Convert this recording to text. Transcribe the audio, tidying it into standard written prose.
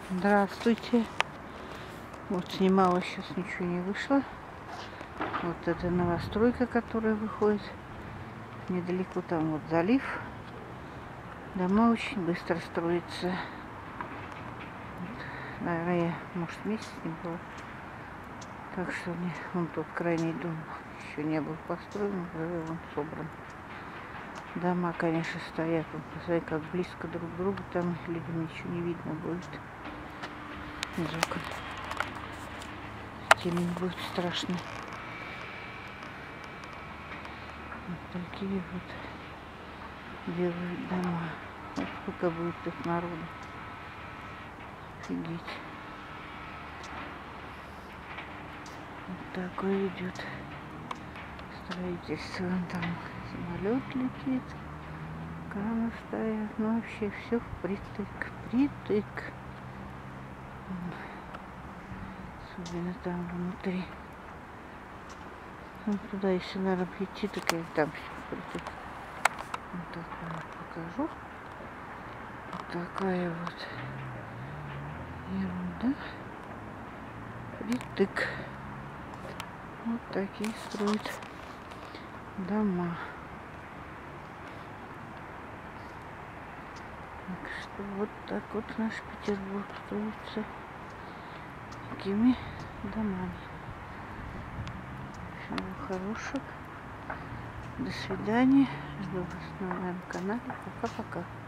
Здравствуйте. Вот снимала, сейчас ничего не вышло. Вот это новостройка, которая выходит. Недалеко там вот залив. Дома очень быстро строятся. Вот, наверное, может, месяц не было. Так что вон тот крайний дом еще не был построен, уже он собран. Дома, конечно, стоят. Вот, посмотри, как близко друг к другу. Там людям ничего не видно будет. Из окон. Темень будет страшно. Вот такие вот делают дома. Вот сколько будет их народу. Офигеть. Вот такое идет строительство. Вон там самолет летит. Краны стоят. Ну вообще все впритык. Притык. Особенно там внутри. Ну, туда, если надо идти, так я там все притык. Вот так вот покажу. Вот такая вот ерунда. Притык. Вот такие строят дома. Так что вот так вот наш Петербург строится такими домами. Всего хорошего. До свидания. Жду вас на моем канале. Пока-пока.